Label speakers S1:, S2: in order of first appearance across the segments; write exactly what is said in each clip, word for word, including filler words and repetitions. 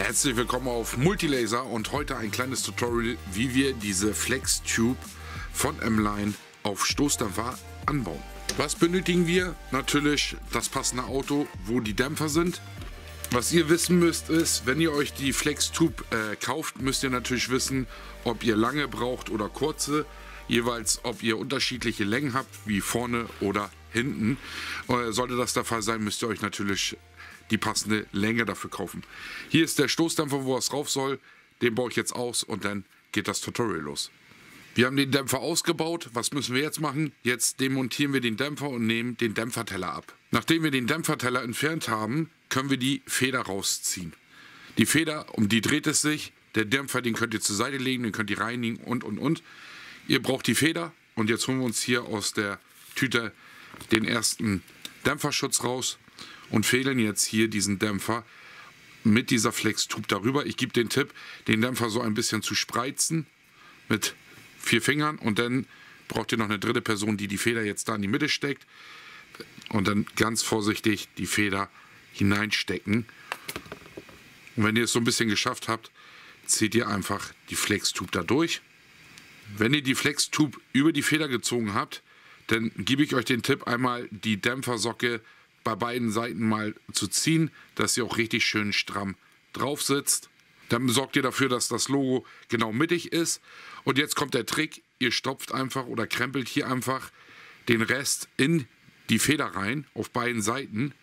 S1: Herzlich willkommen auf Multilaser und heute ein kleines Tutorial, wie wir diese Flex Tube von M-Line auf Stoßdämpfer anbauen. Was benötigen wir? Natürlich das passende Auto, wo die Dämpfer sind. Was ihr wissen müsst ist, wenn ihr euch die Flex Tube äh, kauft, müsst ihr natürlich wissen, ob ihr lange braucht oder kurze. Jeweils, ob ihr unterschiedliche Längen habt, wie vorne oder hinten. Äh, sollte das der Fall sein, müsst ihr euch natürlich die passende Länge dafür kaufen. Hier ist der Stoßdämpfer, wo es drauf soll. Den baue ich jetzt aus und dann geht das Tutorial los. Wir haben den Dämpfer ausgebaut. Was müssen wir jetzt machen? Jetzt demontieren wir den Dämpfer und nehmen den Dämpferteller ab. Nachdem wir den Dämpferteller entfernt haben, können wir die Feder rausziehen. Die Feder, um die dreht es sich. Der Dämpfer, den könnt ihr zur Seite legen, den könnt ihr reinigen und und und. Ihr braucht die Feder und jetzt holen wir uns hier aus der Tüte den ersten Dämpferschutz raus und fädeln jetzt hier diesen Dämpfer mit dieser Flex Tube darüber. Ich gebe den Tipp, den Dämpfer so ein bisschen zu spreizen mit vier Fingern und dann braucht ihr noch eine dritte Person, die die Feder jetzt da in die Mitte steckt und dann ganz vorsichtig die Feder hineinstecken. Und wenn ihr es so ein bisschen geschafft habt, zieht ihr einfach die Flex Tube da durch. Wenn ihr die Flex Tube über die Feder gezogen habt, dann gebe ich euch den Tipp, einmal die Dämpfersocke bei beiden Seiten mal zu ziehen, dass sie auch richtig schön stramm drauf sitzt. Dann sorgt ihr dafür, dass das Logo genau mittig ist. Und jetzt kommt der Trick, ihr stopft einfach oder krempelt hier einfach den Rest in die Feder rein, auf beiden Seiten.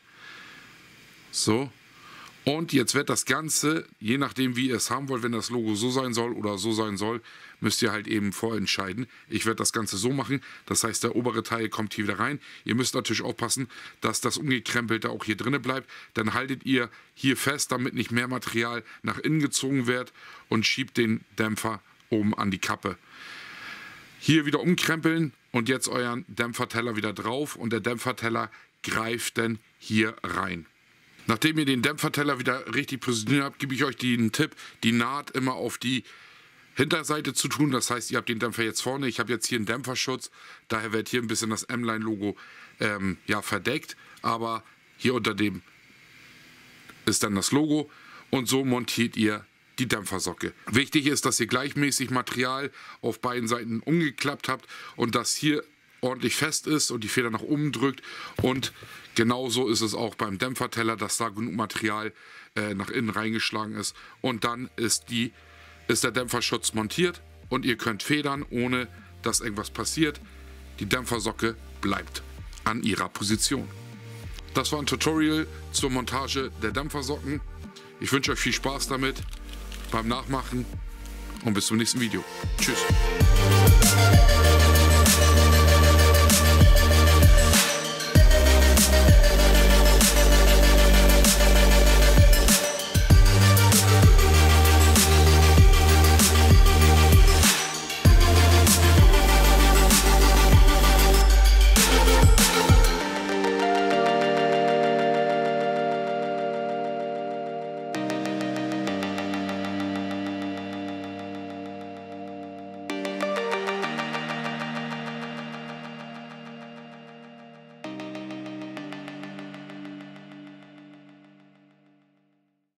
S1: So. Und jetzt wird das Ganze, je nachdem wie ihr es haben wollt, wenn das Logo so sein soll oder so sein soll, müsst ihr halt eben vorentscheiden. Ich werde das Ganze so machen, das heißt der obere Teil kommt hier wieder rein. Ihr müsst natürlich aufpassen, dass das Umgekrempelte auch hier drinnen bleibt. Dann haltet ihr hier fest, damit nicht mehr Material nach innen gezogen wird und schiebt den Dämpfer oben an die Kappe. Hier wieder umkrempeln und jetzt euren Dämpferteller wieder drauf und der Dämpferteller greift dann hier rein. Nachdem ihr den Dämpferteller wieder richtig positioniert habt, gebe ich euch den Tipp, die Naht immer auf die Hinterseite zu tun. Das heißt, ihr habt den Dämpfer jetzt vorne. Ich habe jetzt hier einen Dämpferschutz. Daher wird hier ein bisschen das M-Line-Logo ähm, ja, verdeckt. Aber hier unter dem ist dann das Logo. Und so montiert ihr die Dämpfersocke. Wichtig ist, dass ihr gleichmäßig Material auf beiden Seiten umgeklappt habt und dass hier ordentlich fest ist und die Feder nach oben drückt. Und genauso ist es auch beim Dämpferteller, dass da genug Material äh, nach innen reingeschlagen ist. Und dann ist, die, ist der Dämpferschutz montiert und ihr könnt federn, ohne dass irgendwas passiert. Die Dämpfersocke bleibt an ihrer Position. Das war ein Tutorial zur Montage der Dämpfersocken. Ich wünsche euch viel Spaß damit beim Nachmachen und bis zum nächsten Video. Tschüss.